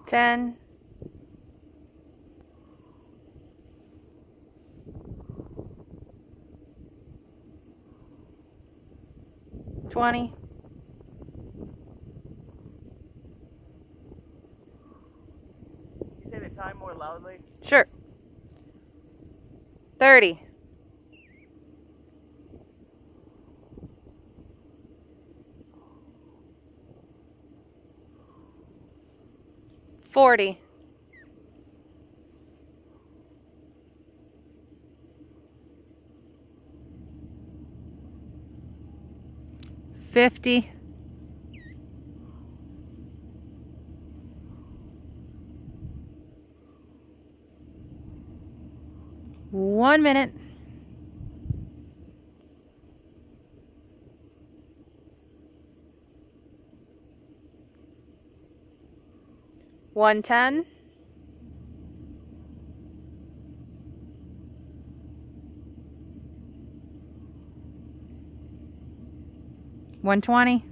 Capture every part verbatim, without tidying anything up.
ten, twenty, You say the time more loudly? sure, thirty, forty, fifty, one minute, one ten, one twenty,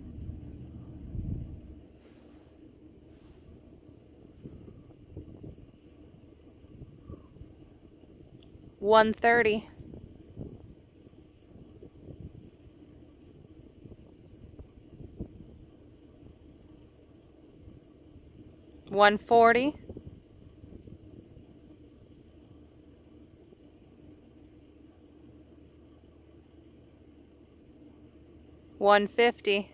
one thirty, one forty, one fifty,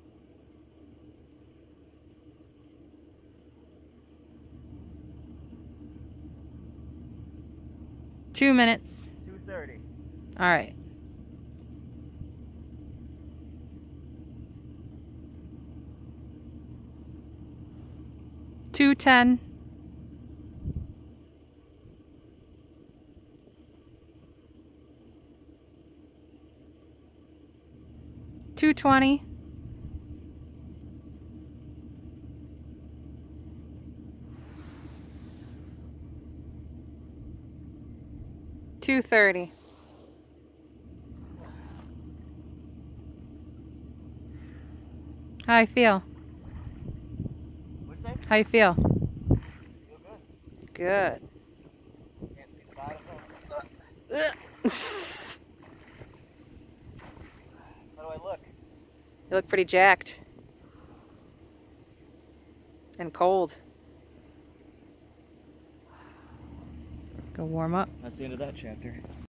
two minutes. two thirty. All right. two ten, two twenty, two thirty. How I feel? What's that? How you feel? Feel good. Good. Can't see the bottom. Ugh. How do I look? You look pretty jacked. And cold. Go warm up. That's the end of that chapter.